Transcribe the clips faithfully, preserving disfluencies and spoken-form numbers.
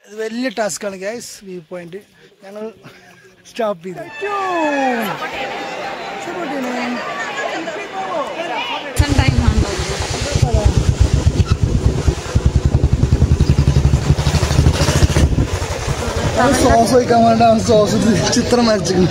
വലിയ ടാസ്ക്കാണ് guys. View point ഞങ്ങൾ സ്റ്റോപ്പ് ചെയ്തു. സോസ് വയ്ക്കാൻ വേണ്ട സോസ് ചിത്രം വരച്ചിട്ടുണ്ട്.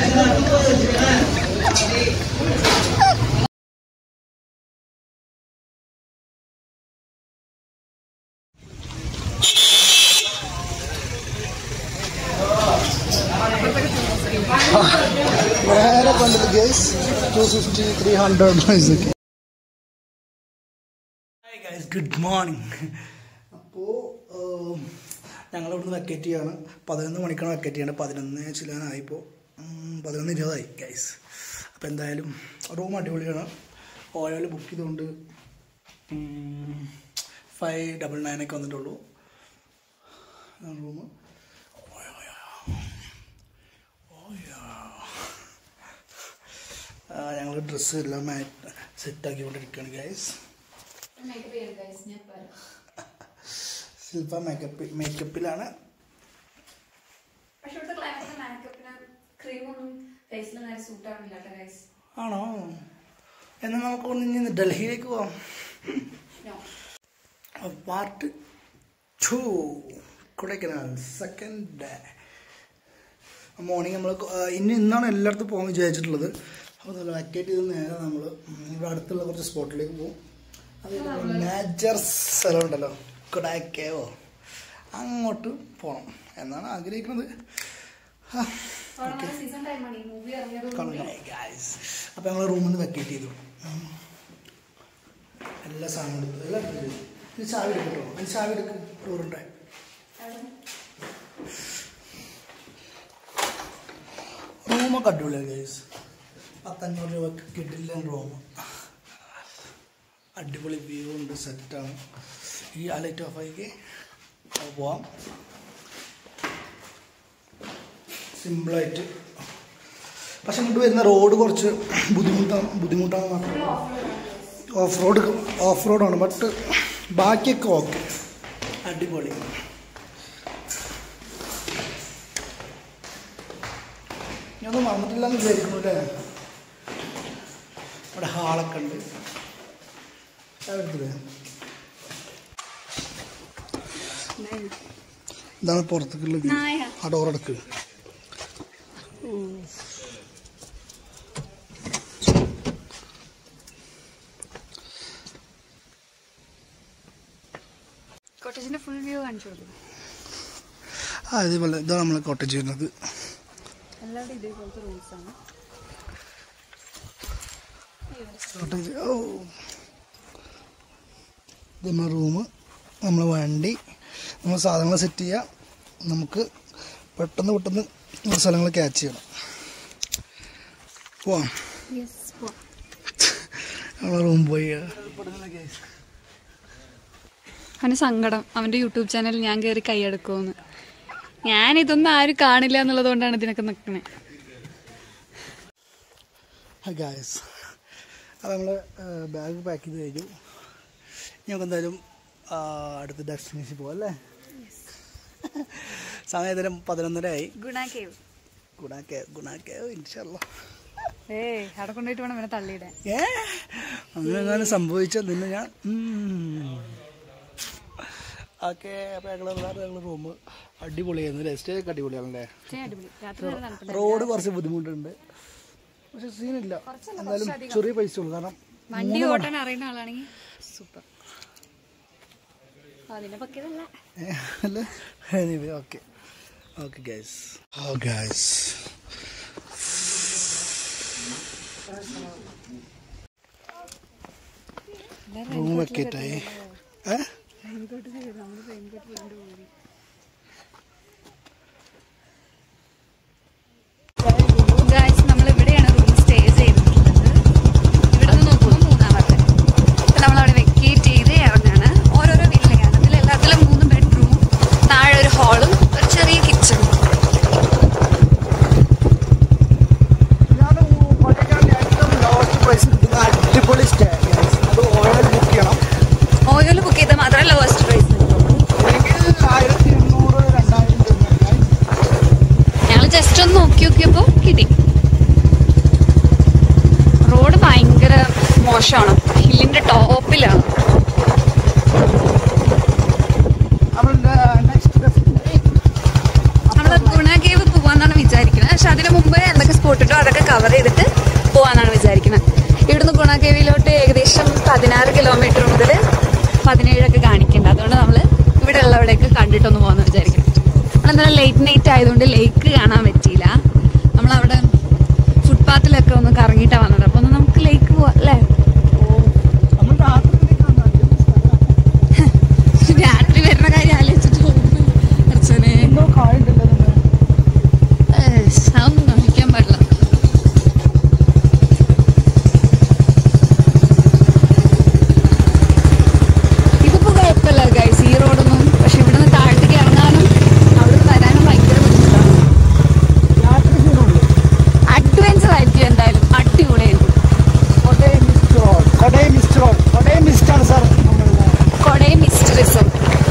നേരെ കണ്ടത് guys two fifty three hundred guys. Good morning. അപ്പോൾ ഞങ്ങളിവിടുന്ന് വെക്കേറ്റ് ചെയ്യാണ്. പതിനൊന്ന് മണിക്കാണ് വെക്കേറ്റ് ചെയ്യേണ്ടത്. പതിനൊന്ന് ചില്ലാനായിപ്പോൾ പതിനൊന്ന് ഇരുപതായി ഗൈസ്. അപ്പോൾ എന്തായാലും റൂം അടിപൊളിയാണ്. ഓയോയിൽ ബുക്ക് ചെയ്തുകൊണ്ട് ഫൈവ് ഡബിൾ നയനൊക്കെ വന്നിട്ടുള്ളൂ റൂം. ഞങ്ങൾ ഡ്രസ്സ് എല്ലാം സെറ്റാക്കിക്കൊണ്ടിരിക്കുകയാണ് ഗൈസ്. ശില്പ മേക്കപ്പ് മേക്കപ്പിലാണ്. ആണോ? എന്നാൽ നമുക്ക് ഒന്ന് ഡൽഹിയിലേക്ക് പോവാം. Part two Kodaikanal second day morning. നമ്മൾ ഇനി ഇന്നാണ് എല്ലായിടത്തും പോകാൻ വിചാരിച്ചിട്ടുള്ളത്. അപ്പോൾ നമ്മൾ വെക്കേറ്റ് ചെയ്ത് നേരെ നമ്മൾ ഇവിടെ അടുത്തുള്ള കുറച്ച് സ്പോട്ടിലേക്ക് പോകും. അതേപോലെ മേജർ സ്ഥലം ഉണ്ടല്ലോ കൊടൈക്കനാലോ, അങ്ങോട്ട് പോകണം എന്നാണ് ആഗ്രഹിക്കുന്നത്. അപ്പോൾ ഞങ്ങൾ റൂമിൽ നിന്ന് വെക്കേറ്റ് ചെയ്തു. എല്ലാ സാധനവും എടുത്തു. എല്ലാം എടുത്തു. ഇത് ചാവി എടുക്കട്ടോ. അതിന് ചാവി എടുക്കും. ടൂറുണ്ടായി റൂമൊക്കെ അടിപൊളിയാണ് ഗൈസ്. പത്തഞ്ഞൂറ് രൂപക്ക് കിട്ടില്ല റൂം. അടിപൊളി വ്യൂ ഉണ്ട്. സെറ്റാണ്. ഈ ആ ലൈറ്റ് ഓഫ് ആക്കി പോവാം സിമ്പിളായിട്ട്. പക്ഷെ ഇങ്ങോട്ട് വരുന്ന റോഡ് കുറച്ച് ബുദ്ധിമുട്ടാണ് ബുദ്ധിമുട്ടാണ് മാത്രം. ഓഫ് റോഡ് ഓഫ് റോഡാണ്. ബട്ട് ബാക്കിയൊക്കെ ഓക്കെ അടിപൊളി. ഞാനൊന്നും മറന്നിട്ടില്ലെന്ന് വിചാരിക്കുന്നു അല്ലേ. ഇവിടെ ഹാളൊക്കെ ഉണ്ട്. ഇതാണ് പുറത്തേക്കുള്ള വ്യൂ. ആ ഡോറടക്ക്. കോട്ടേജിന്റെ ഫുൾ വ്യൂ കാണിച്ചു കൊടുക്കും. ആ ഇതേപോലെ ഇതാണ് നമ്മൾ കോട്ടേജ് ചെയ്യുന്നത്. എല്ലാവരും ഇതേപോലത്തെ റൂംസ് ആണ്. കോട്ടേജ്. ഓ ഇത് നമ്മുടെ റൂം, നമ്മളെ വണ്ടി, നമ്മൾ സാധനങ്ങൾ സെറ്റ് ചെയ്യുക. നമുക്ക് പെട്ടെന്ന് പെട്ടെന്ന് സ്ഥലങ്ങൾ ക്യാച്ച് ചെയ്യണം. പോവാം. നമ്മളെ റൂം പോയി. അവന് സങ്കടം. അവൻ്റെ യൂട്യൂബ് ചാനൽ ഞാൻ കയറി കൈയെടുക്കുമെന്ന്. ഞാനിതൊന്നും ആരും കാണില്ല എന്നുള്ളത് കൊണ്ടാണ് ഇതിനൊക്കെ നിൽക്കണേ. ഗായ്സ്, അപ്പോൾ നമ്മൾ ബാഗ് പാക്ക് ചെയ്ത് കഴിഞ്ഞു. ഞങ്ങൾക്ക് എന്തായാലും അടുത്ത ഡെസ്റ്റിനേഷൻ പോകാം അല്ലേ. സമയം ഏതായാലും പതിനൊന്നര ആയി. ഗുണ കേവ് ഗുണ കേവ് ഗുണ കേവ് ഇൻഷാല്ലാ. ഏയ് അവിടെ കൊണ്ടുപോയിട്ട് വേണം ഇവനെ തള്ളിയിടാൻ. ഏ അങ്ങനെ എങ്ങാനും സംഭവിച്ചാൽ നിന്നെ ഞാൻ ഓക്കെ. അപ്പോൾ ഞങ്ങൾ ഞങ്ങൾ റൂം അടിപൊളിയായിരുന്നു അല്ലേ. സ്റ്റേ ഒക്കെ അടിപൊളിയാണല്ലേ. റോഡ് കുറച്ച് ബുദ്ധിമുട്ടുണ്ട്, പക്ഷെ സീനില്ല. എന്തായാലും ചെറിയ പൈസ ഉള്ളൂ. കാരണം വണ്ടി ഓട്ടാൻ അറിയുന്ന ആളാണെങ്കിൽ സൂപ്പർ. അതിനെ പറ്റിയതല്ല അല്ലേ. Anyway okay okay guys. Oh guys, room വെക്കേറ്റായി. ഏ നമ്മളിവിടെയാണ് റൂം സ്റ്റേ ചെയ്തിട്ടുള്ളത്. ഇവിടെ നിന്ന് നോക്കുമ്പോൾ മൂന്നാമത്തെ. അപ്പം നമ്മളവിടെ വെക്കേറ്റ് ചെയ്ത് ഇറങ്ങാണ്. ഓരോരോ വീട്ടിലേക്കാണ്. ഇതിലെല്ലാത്തിലും മൂന്ന് ബെഡ്റൂം, താഴെ ഒരു ഹാളും ഒരു ചെറിയ കിച്ചണും. അടിപൊളി സ്റ്റേ. അത് ഓയിൽ ബുക്ക് ചെയ്യണം. ഓയിൽ ബുക്ക് ചെയ്താൽ മാത്രമേ ലോവസ്റ്റ് പ്രൈസ്. ആയിരത്തി പതിനാറ് കിലോമീറ്റർ മുതൽ പതിനേഴൊക്കെ കാണിക്കുന്നുണ്ട്. അതുകൊണ്ട് നമ്മൾ ഇവിടെ ഉള്ളവിടെയൊക്കെ കണ്ടിട്ടൊന്ന് പോകുന്ന വിചാരിക്കും. നമ്മളെന്തായാലും ലേറ്റ് നൈറ്റ് ആയതുകൊണ്ട് ലേക്ക് കാണാൻ പറ്റിയില്ല. നമ്മളവിടെ ഫുട്പാത്തിലൊക്കെ ഒന്ന് കറങ്ങിയിട്ടാണ് വന്നത്. അപ്പോൾ ഒന്ന് നമുക്ക് ലേക്ക് പോവാം അല്ലേ? രാത്രി വരുന്ന കാര്യം ആലോചിച്ചിട്ട് അർച്ചനെ അതൊന്നും നോക്കാൻ പാടില്ല. ഇതിപ്പോ കുഴപ്പമില്ല ഗൈസ് ഈ റോഡൊന്നും. പക്ഷെ ഇവിടുന്ന് താഴത്തേക്ക് ഇറങ്ങാനും അവിടെ വരാനും ഭയങ്കര ബുദ്ധിമുട്ടാണ്. അഡ്വഞ്ചർ ആയിരിക്കും എന്തായാലും, അടിപൊളിയായിരിക്കും. കൊടൈ മിസ്റ്റ് റിസോർട്ട്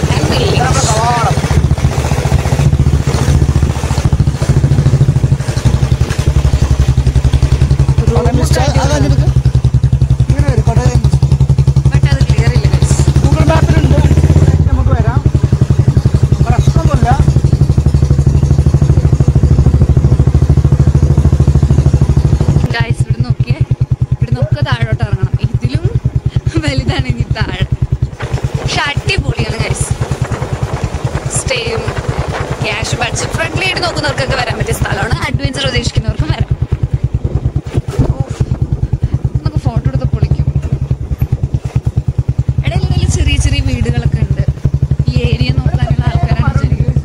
ബട്ട് അത് ക്ലിയർ ഇല്ല ഗൈസ്. ഗൂഗിൾ മാപ്പിലുണ്ട്, നമുക്ക് വരാം, പ്രശ്നമൊന്നുമില്ല. ഗൈസ് ഇവിടെ നോക്കിയേ, ഇവിടെ നോക്കുക താഴോട്ട് ഇറങ്ങണം. ഇതിലും വലുതാണ് ഇനി താഴെ. പക്ഷെ അടിപൊളിയാണ് ഗൈസ്. സ്റ്റേയും ക്യാഷ് ബഡ്ജറ്റ് ഫ്രണ്ട്ലി ആയിട്ട് നോക്കുന്നവർക്കൊക്കെ വരാൻ പറ്റിയ സ്ഥലമാണ്. അഡ്വഞ്ചർ ഉദ്ദേശിക്കുന്നവർക്കും വരാം. നമുക്ക് ഫോട്ടോ എടുത്ത് പൊളിക്കും. ഇടയിലിടയിൽ ചെറിയ ചെറിയ വീടുകളൊക്കെ ഉണ്ട്. ഈ ഏരിയ നോക്കാനുള്ള ആൾക്കാരാണ് ശരിക്കും.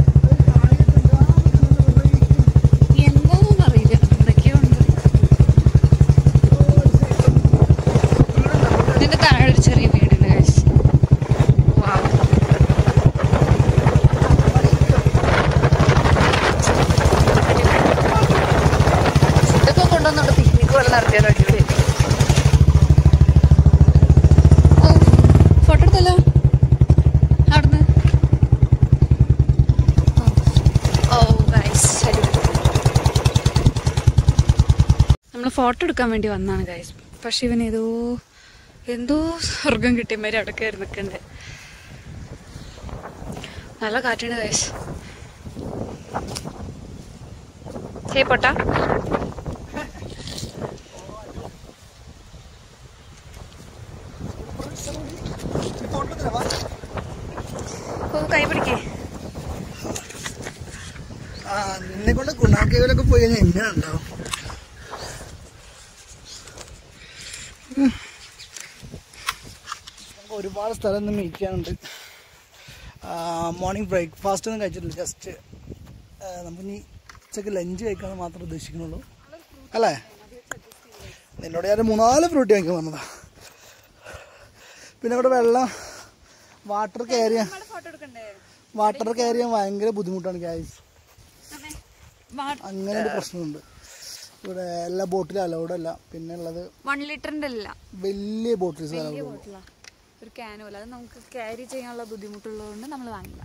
എന്താണെന്ന് അറിയില്ല, എന്തൊക്കെയോ ഉണ്ട്. ഇതിന്റെ താഴെ ഒരു ചെറിയ വീടുണ്ട് ഗൈസ്. വാവ്. ഇതൊക്കെ കൊണ്ടുവന്നോണ്ട് പിക്നിക് പോലെ നടത്തിയാലോ അടിപൊളി. ഓ ഫോട്ടോ എടുത്തല്ലോ അവിടുന്ന്. ഓ ഗൈസ് നമ്മൾ ഫോട്ടോ എടുക്കാൻ വേണ്ടി വന്നാണ് ഗൈസ്. പക്ഷെ ഇവൻ ഏതോ എന്തോ സ്വർഗം കിട്ടിയമാര് അവിടെ കയറി നിൽക്കുന്നുണ്ട്. നല്ല കാറ്റാണ് ഗൈസ്. ഹേ പൊട്ടാ, ഓ കൈ പിടിക്കേ. ആ നിന്നെ കൊണ്ട് ഗുണാക്കേവിലൊക്കെ പോയി കഴിഞ്ഞാൽ എങ്ങനെ ഉണ്ടാവും? നമുക്ക് ഒരുപാട് സ്ഥലം ഒന്ന് മീറ്റ് ചെയ്യാനുണ്ട്. മോർണിംഗ് ബ്രേക്ക്ഫാസ്റ്റ് ഒന്നും കഴിച്ചിട്ടില്ല. ജസ്റ്റ് നമുക്കിനി ഉച്ചക്ക് ലഞ്ച് കഴിക്കാമെന്ന് മാത്രമേ ഉദ്ദേശിക്കുന്നുള്ളൂ അല്ലേ? നിന്നോട് ഞാൻ മൂന്നാല് ഫ്രൂട്ടി വാങ്ങിക്കാൻ വന്നതാ. പിന്നെ ഇവിടെ വെള്ളം വാട്ടർ കയറിയ വാട്ടർ കയറിയാൻ ഭയങ്കര ബുദ്ധിമുട്ടാണ് ഗൈസ്. അങ്ങനെ ഒരു പ്രശ്നമുണ്ട്. ഇവിടെ എല്ലാ ബോട്ടിലും അലൗഡ് അല്ല. പിന്നെ ഉള്ളത് വൺ ലിറ്ററിന്റെ അല്ല, വലിയ ബോട്ടിൽസ് ഒരു ക്യാൻ പോലെ. അത് നമുക്ക് ക്യാരി ചെയ്യാനുള്ള ബുദ്ധിമുട്ടുള്ളതുകൊണ്ട് നമ്മൾ വാങ്ങില്ല.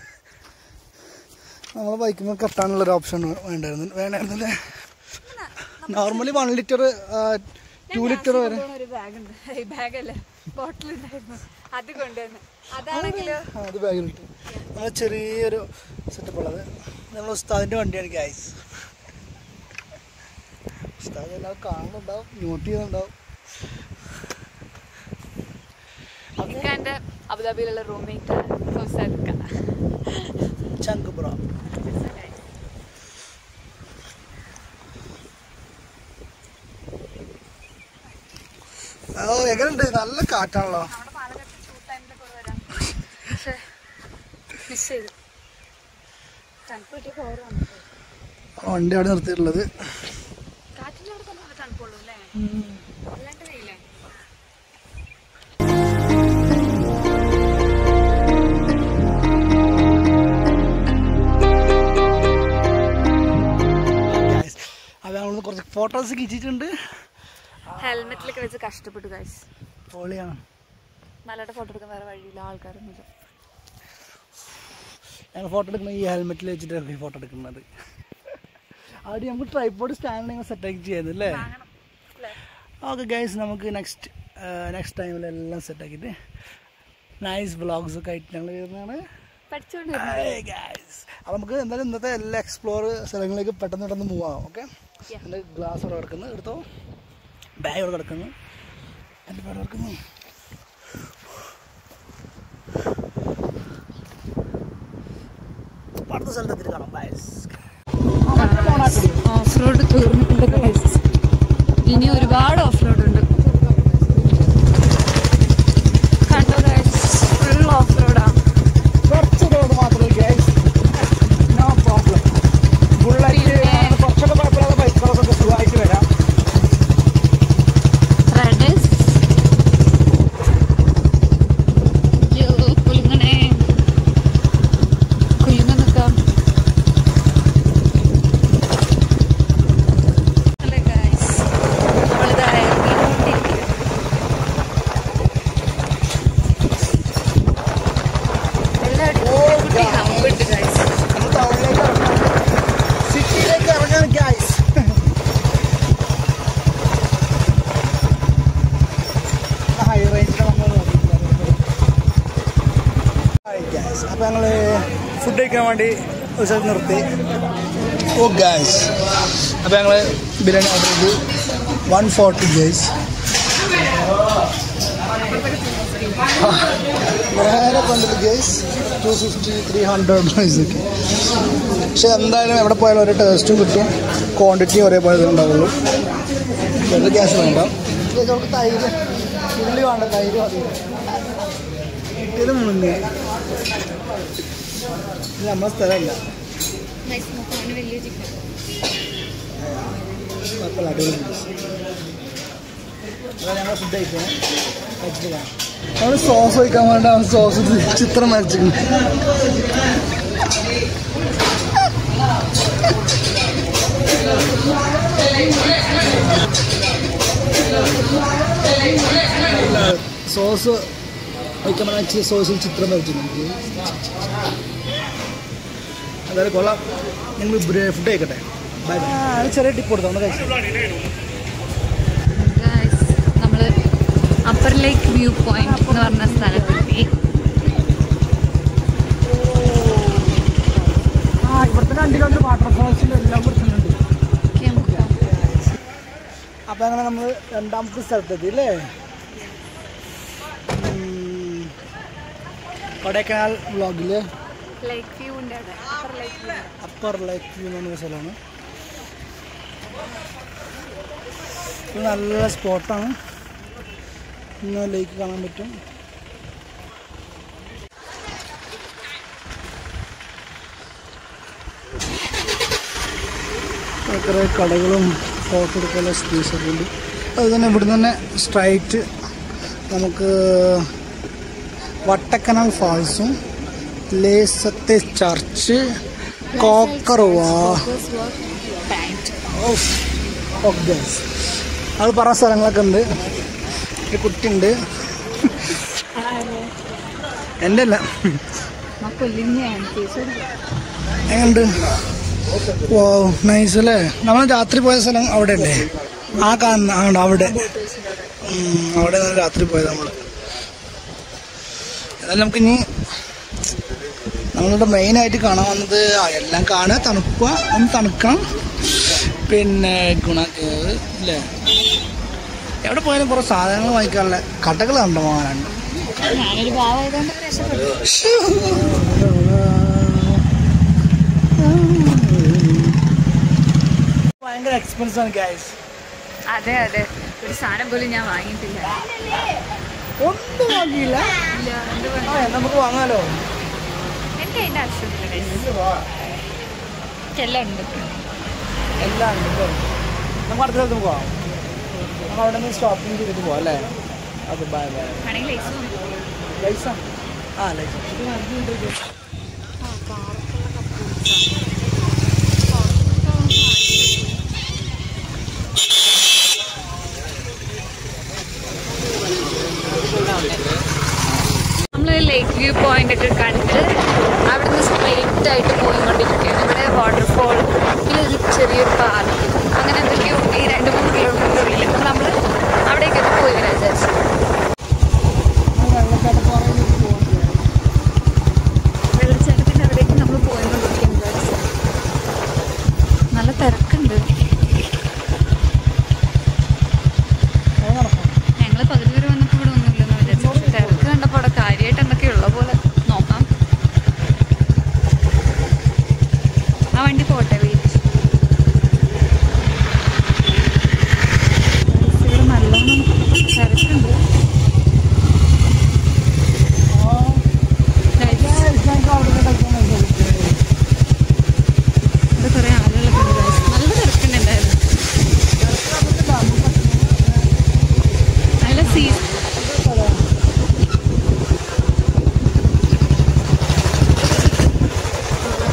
നമ്മളെ ബൈക്കിൽ കെട്ടാനുള്ളൊരു ഓപ്ഷൻ വേണ്ടായിരുന്നു വേണമായിരുന്നല്ലേ? Normally one litre two litre വരെ ഒരു ബാഗ് ഉണ്ട്. ഈ ബാഗല്ലേ ബോട്ടിൽ ഉണ്ടായിരുന്നു, അത് കൊണ്ടുവന്ന്. അതാണെങ്കിലോ അത് ബാഗിലിട്ട് നമ്മൾ ചെറിയൊരു സെറ്റപ്പ് ഉള്ളത്. നമ്മൾ ഉസ്താദിന്റെ വണ്ടിയാണ് ഗൈസ്. ഉസ്താദ് എല്ലാം കാണുന്നുണ്ടാവും, നോട്ട് ചെയ്യുന്നുണ്ടാവും. എന്റെ അബുദാബിയിലുള്ള റൂംമേറ്റ് ചങ്ക് ബ്രോ. ഓ എങ്ങനെയുണ്ട്? നല്ല കാറ്റാണല്ലോ. വണ്ടി അവിടെ നിർത്തിയിട്ടുള്ളത്. അത് നമ്മളൊന്ന് കുറച്ച് ഫോട്ടോസ് കിച്ചിട്ടുണ്ട്. ഹെൽമെറ്റിലൊക്കെ വെച്ച് കഷ്ടപ്പെട്ടു ഗൈസ്. പൊളിയാണ്. മലയുടെ ഫോട്ടോ എടുക്കാൻ വേറെ വഴിയില്ല, ആൾക്കാരൊന്നുമില്ല. ഞങ്ങൾ ഫോട്ടോ എടുക്കുന്നത് ഈ ഹെൽമെറ്റിൽ വെച്ചിട്ടാണ് ഫോട്ടോ എടുക്കുന്നത്. അവിടെ നമുക്ക് ട്രൈപോഡ് സ്റ്റാൻഡ് നിങ്ങൾ സെറ്റാക്കി ചെയ്യുന്നത് അല്ലേ? ഓക്കെ ഗൈസ്, നമുക്ക് നെക്സ്റ്റ് നെക്സ്റ്റ് ടൈമിലെല്ലാം സെറ്റാക്കിയിട്ട് നൈസ് വ്ളോഗ്സൊക്കെ ആയിട്ട് ഞങ്ങൾ വരുന്നതാണ്. ഗൈസ് അപ്പോൾ നമുക്ക് എന്തായാലും ഇന്നത്തെ എല്ലാ എക്സ്പ്ലോർ സ്ഥലങ്ങളിലേക്ക് പെട്ടെന്ന് പെട്ടെന്ന് മൂവ് ആവാം. ഓക്കെ, എൻ്റെ ഗ്ലാസ് അവിടെ കിടക്കുന്നു, എടുത്തോ. ബാഗ് അവിടെ കിടക്കുന്നു. എൻ്റെ പേരവർക്കുന്നു അടുത്ത സ്ഥലത്തെത്തിട്ട് കാണാം. ഓഫ് റോഡ് തീർന്നിട്ടുണ്ട്. ഇനി ഒരുപാട് ഓഫ് റോഡ് ഉണ്ട്. കണ്ടോ ഗൈസ്, ഫുൾ ഓഫ് റോഡാണ്. കുറച്ച് റോഡ് മാത്രമേ ഗൈസ്, നോ പ്രോബ്ലം. ബുള്ളറ്റ് കുറച്ചൊക്കെ കുഴപ്പമില്ലാതെ ബൈക്കുകളൊക്കെ സുഖമായിട്ട് വരാം. കുലുങ്ങണേ കുലുങ്ങ നിൽക്കാം. സിറ്റിയിലേക്ക് ഇറങ്ങാൻ ഗൈസ്. ഹൈ റേഞ്ചിൽ നമ്മൾ ഗൈസ്. അപ്പോൾ ഞങ്ങൾ ഫുഡ് കഴിക്കാൻ വേണ്ടി ഒരു സ്ഥലത്ത് നിർത്തി. ഓ ഗൈസ്, അപ്പോൾ ഞങ്ങൾ ബിരിയാണി ഓർഡർ ചെയ്തു. One forty guys. നേരെ കണ്ടത് guys two fifty three hundred പൈസക്ക്. പക്ഷെ എന്തായാലും എവിടെ പോയാലും ഒരു ടേസ്റ്റും കിട്ടും, ക്വാണ്ടിറ്റിയും ഒരേപോലെ ഉണ്ടാവുള്ളൂ. വെറുതെ ക്യാഷ് വേണ്ട. നമുക്ക് തൈര് ഉള്ളി വേണ്ട, തൈര് മതി. കിട്ടിയത് മുന്നേ ഇത് നമ്മളെ സ്ഥലമല്ല. കുഴപ്പമില്ല, അടിപൊളി. അതാ ഞങ്ങൾ ഫുഡ് കഴിക്കണം. കഴിച്ചിട്ട് കാണാം. നമ്മൾ സോസ് വയ്ക്കാൻ വേണ്ട സോസ് ചിത്രം വരച്ചിട്ടുണ്ട്. സോസ് വയ്ക്കാൻ വേണ്ട സോസിൽ ചിത്രം വരച്ചിട്ടുണ്ട്. അതായത് കൊള്ളാം. ഞങ്ങൾ ഫുഡ് കഴിക്കട്ടെ. Bye bye. ചെറിയ ടിപ്പ് കൊടുത്തു നമ്മൾ കഴിച്ചു. നമ്മള് അപ്പർ ലേക്ക് വ്യൂ പോയിന്റ് എന്ന് പറഞ്ഞ സ്ഥലത്തെത്തി. ആ ഇവിടുത്തെ കണ്ടിട്ടുണ്ട് വാട്ടർഫോൾസിൽ എല്ലാം കൊടുക്കുന്നുണ്ട്. അപ്പം അങ്ങനെ നമ്മൾ രണ്ടാമത്തെ സ്ഥലത്തെത്തി അല്ലേ? കൊടൈക്കനാൽ വ്ളോഗിൽ ലേക്ക് വ്യൂ ഉണ്ട്. അപ്പർ ലേക്ക് വ്യൂ എന്ന് പറഞ്ഞ സ്ഥലമാണ്. ഇത് നല്ല സ്പോട്ടാണ്. ഇന്ന് ലേക്ക് കാണാൻ പറ്റും. കുറേ കടകളും ഫോട്ടോ എടുക്കാനുള്ള സ്പേസൊക്കെ ഉണ്ട്. അത് തന്നെ ഇവിടെ തന്നെ സ്ട്രൈറ്റ് നമുക്ക് വട്ടക്കനാൽ ഫാൾസും ലേസത്തെ ചർച്ച് കോക്കറുവ അത് പറഞ്ഞ സ്ഥലങ്ങളൊക്കെ ഉണ്ട്. ഒരു കുട്ടിയുണ്ട്, എൻ്റെ അല്ല. എങ്ങനെയുണ്ട്? ഓ നൈസ് അല്ലേ? നമ്മൾ രാത്രി പോയ സ്ഥലം അവിടെ അല്ലേ? ആ കാണുന്ന ആണ് അവിടെ. അവിടെ രാത്രി പോയത് നമ്മൾ. എന്നാലും നമുക്കിനി നമ്മളുടെ മെയിനായിട്ട് കാണാൻ വന്നത് എല്ലാം കാണുക, തണുക്കുക, ഒന്ന് തണുക്കണം, പിന്നെ ഗുണക്കേവ് അല്ലേ? എവിടെ പോയാലും കുറേ സാധനങ്ങൾ വാങ്ങിക്കാനുള്ള കടകൾ കണ്ടു പോകാനുണ്ട്. ഭയങ്കര എക്സ്പെൻസ് ആണ് ഗൈസ്. അതെ അതെ, ഒരു സാധനം പോലും ഞാൻ വാങ്ങിയിട്ടില്ല. ഒന്നും വാങ്ങിയില്ല. നമുക്ക് വാങ്ങാലോ. എനിക്ക് അതിൻ്റെ ആവശ്യമില്ല. എല്ലാം ഉണ്ട്, എല്ലാം ഉണ്ട്. നമുക്ക് അടുത്ത സ്ഥലത്ത് പോവാം. നമ്മൾ അവിടെ നിന്ന് ഷോപ്പിംഗ് ചെയ്തിട്ട് പോവാം അല്ലേ? Okay bye bye. ലൈസ ആ ലൈസ നമ്മൾ ലേക്ക് വ്യൂ പോയിന്റ് ഒക്കെ കണ്ട് അവിടെ നിന്ന് സ്ട്രെയിറ്റ് ആയിട്ട് പോയിക്കൊണ്ടിരിക്കുകയാണ്. ഇവിടെ വാട്ടർഫോൾ, പിന്നെ ഒരു ചെറിയൊരു പാർക്ക്, അങ്ങനെ എന്തൊക്കെയോ ഈ രണ്ട് മൂന്ന് കിലോമീറ്റർ ഉള്ളിൽ നമ്മൾ അവിടേക്കൊക്കെ പോയി വരാൻ വിചാരിച്ചു. വെള്ളച്ചാട്ടത്തിൻ്റെ അവിടേക്ക് നമ്മൾ പോയിക്കൊണ്ടിരിക്കാൻ വിചാരിച്ചു. നല്ല തിരക്കുണ്ട്. ഞങ്ങൾ പകുതി വരെ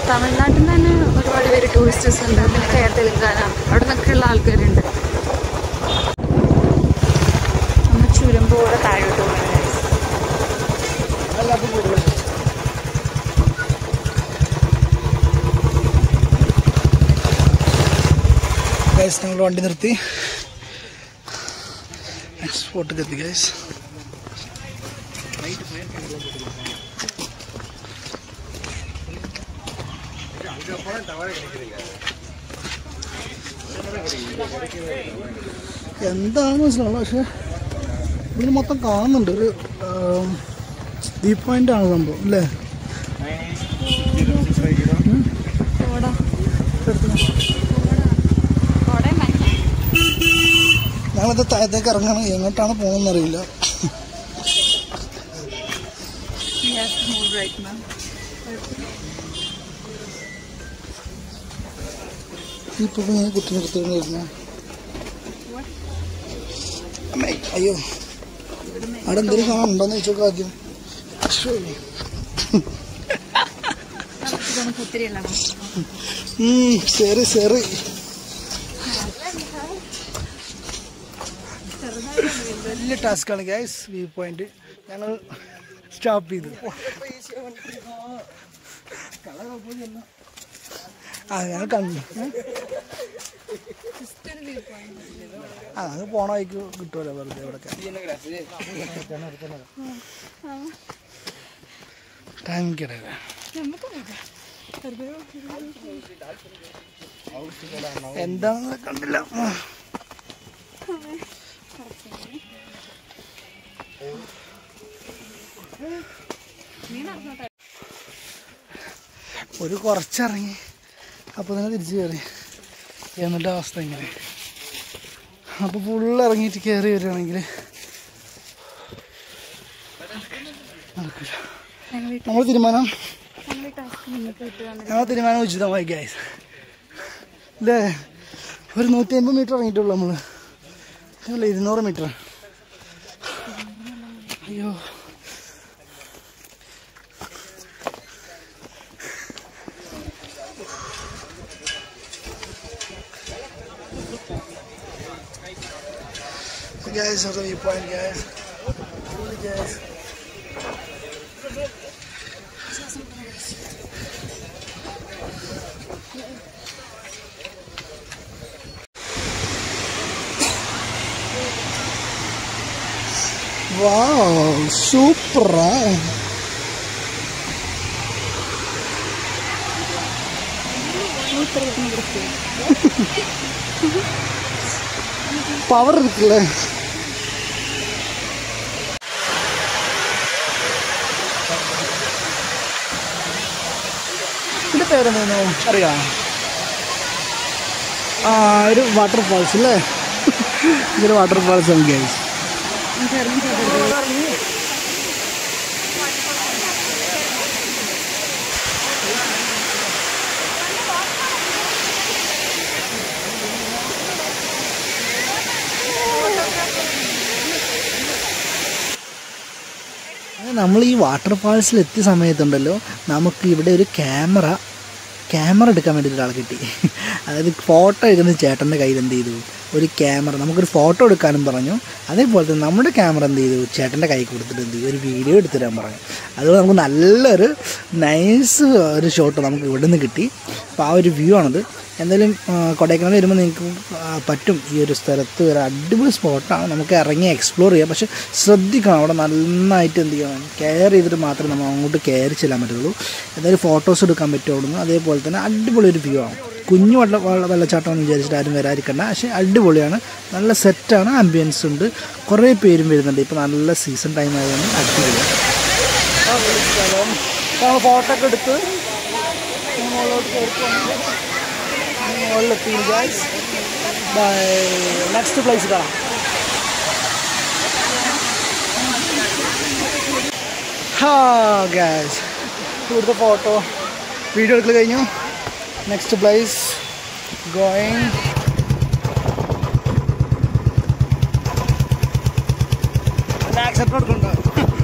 തമിഴ്നാട്ടിൽ നിന്ന് തന്നെ ഒരുപാട് പേര് ടൂറിസ്റ്റേഴ്സ് ഉണ്ട്. പിന്നെ കേരള തെലുങ്കാന അവിടെ നിന്നൊക്കെയുള്ള ആൾക്കാരുണ്ട്. നമ്മൾ ചുരമ്പോടെ താഴോട്ട് പോകുന്നത്. ഗൈസ് ഞങ്ങൾ വണ്ടി നിർത്തി സ്പോട്ടിൽ എത്തി. ഗൈസ് എന്താണെന്ന് മനസ്സിലാവുള്ളൂ, പക്ഷെ ഇതിന് മൊത്തം കാണുന്നുണ്ട്. ഒരു വ്യൂ പോയിന്റ് ആണ് സംഭവം അല്ലേ? ഞങ്ങളത് താഴത്തേക്ക് ഇറങ്ങണം, എങ്ങോട്ടാണ് പോകുന്നതെന്ന് അറിയില്ല. ഇപ്പൊ ഞാൻ കുത്തി നിർത്തിയിരുന്ന അയ്യോ അവിടെ എന്തെങ്കിലും കാണുന്നുണ്ടോന്ന് ചോദിച്ചോക്കെ ആദ്യം. ശരി ശരി വലിയ ടാസ്ക്കാണ് ഗൈസ്. വ്യൂ പോയിന്റ് ഞങ്ങൾ സ്റ്റോപ്പ് ചെയ്തു. ആ ഞങ്ങൾ കണ്ടു. ആ അത് പോണ വഴിക്ക് കിട്ടുമല്ലോ വെറുതെ ഇവിടെയൊക്കെ. Thank you. എന്താണെന്ന് കണ്ടില്ല. ഒരു കുറച്ചിറങ്ങി അപ്പോൾ തന്നെ തിരിച്ചു കയറി. എന്നിട്ട് അവസ്ഥ ഇങ്ങനെ. അപ്പോൾ ഫുള്ള് ഇറങ്ങിയിട്ട് കയറി വരികയാണെങ്കിൽ നടക്കില്ല. നമ്മൾ തീരുമാനം ഞങ്ങൾ തീരുമാനം ഉചിതമായി ഗൈസ് അല്ലേ? ഒരു നൂറ്റി അമ്പത് മീറ്റർ ഇറങ്ങിയിട്ടുള്ളൂ നമ്മൾ. അല്ല ഇരുന്നൂറ് മീറ്റർ. അയ്യോ guys, of the viewpoint guys. Really guys. Wow, super. Power இருக்குல்ல. ഇതിന്റെ പേരെന്താ അറിയാം? ആ ഒരു വാട്ടർഫാൾസ് അല്ലേ? ഇതൊരു വാട്ടർഫാൾസ് ആണ് ഗൈസ്. നമ്മൾ ഈ വാട്ടർഫാൾസിൽ എത്തിയ സമയത്തുണ്ടല്ലോ, നമുക്ക് ഇവിടെ ഒരു ക്യാമറ ക്യാമറ എടുക്കാൻ വേണ്ടിയിട്ട് ഒരാൾ കിട്ടി. അതായത് ഫോട്ടോ എടുക്കുന്ന ചേട്ടൻ്റെ കയ്യിൽ എന്ത് ചെയ്തു, ഒരു ക്യാമറ, നമുക്കൊരു ഫോട്ടോ എടുക്കാനും പറഞ്ഞു. അതേപോലെ തന്നെ നമ്മുടെ ക്യാമറ എന്ത് ചെയ്തു, ചേട്ടൻ്റെ കൈ കൊടുത്തിട്ട് എന്ത് ചെയ്തു, ഒരു വീഡിയോ എടുത്തു തരാൻ പറഞ്ഞു. അതുകൊണ്ട് നമുക്ക് നല്ലൊരു നൈസ് ഒരു ഷോട്ട് നമുക്ക് ഇവിടെ നിന്ന് കിട്ടി. അപ്പോൾ ആ ഒരു വ്യൂ ആണത്. എന്തായാലും കൊടൈക്കനാൽ വരുമ്പോൾ നിങ്ങൾക്ക് പറ്റും ഈ ഒരു സ്ഥലത്ത് ഒരു അടിപൊളി സ്പോട്ടാണ്. നമുക്ക് ഇറങ്ങി എക്സ്പ്ലോർ ചെയ്യാം. പക്ഷെ ശ്രദ്ധിക്കണം, അവിടെ നന്നായിട്ട് എന്ത് ചെയ്യണം, കെയർ ചെയ്തിട്ട് മാത്രമേ നമ്മൾ അങ്ങോട്ട് കയറി ചെല്ലാൻ പറ്റുള്ളൂ. എന്തായാലും ഫോട്ടോസ് എടുക്കാൻ പറ്റുള്ളൂ. അതേപോലെ തന്നെ അടിപൊളി ഒരു വ്യൂ ആണ്. കുഞ്ഞു വെള്ള വെള്ളച്ചാട്ടമെന്ന് വിചാരിച്ചിട്ട് ആരും വരാതിരിക്കണ്ട. പക്ഷേ അടിപൊളിയാണ്, നല്ല സെറ്റാണ്, ആംബിയൻസ് ഉണ്ട്, കുറേ പേരും വരുന്നുണ്ട്. ഇപ്പോൾ നല്ല സീസൺ ടൈം ആയതാണ്. അടിപൊളിയാണ്. ഫോട്ടോ ഒക്കെ എടുത്ത് മുകളിലോട്ട് കയറി മുകളിലെത്തി ഗൈസ്. ബൈ നെക്സ്റ്റ് പ്ലേസ് കാണാം. ഹാ ഗൈസ്, ഇവിടുത്തെ ഫോട്ടോ വീഡിയോ എടുക്കൽ കഴിഞ്ഞു. Next place going. ആക്സെപ്റ്റ് കൊടുക്കുന്നുണ്ടോ?